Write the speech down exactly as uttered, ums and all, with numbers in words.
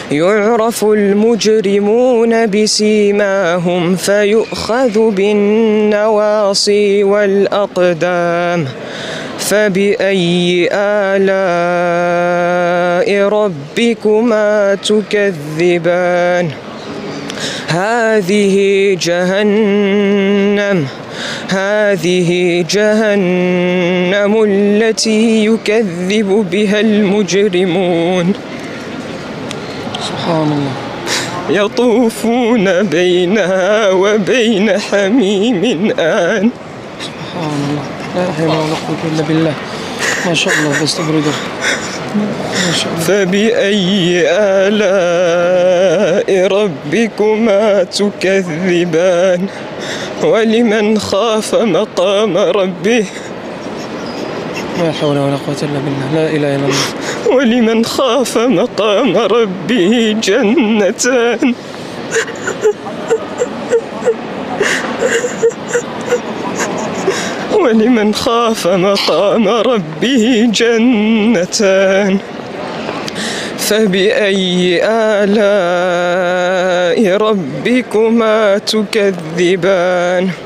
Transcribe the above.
يعرف المجرمون بسيماهم فيؤخذ بالنواصي والأقدام. فبأي آلاء ربكما تكذبان؟ هذه جهنم هذه جهنم التي يكذب بها المجرمون. سبحان الله. يطوفون بينها وبين حميم آن. سبحان الله، لا حول ولا قوة إلا بالله. ما شاء الله، بس تبرده. ما شاء الله. فبأي آلاء ربكما تكذبان؟ ولمن خاف مقام ربه لا حول ولا قوة إلا بالله، لا إله إلا الله. ولمن خاف مقام ربه جنتان. ولمن خاف مقام ربه جنتان. فبأي آلاء ربكما تكذبان؟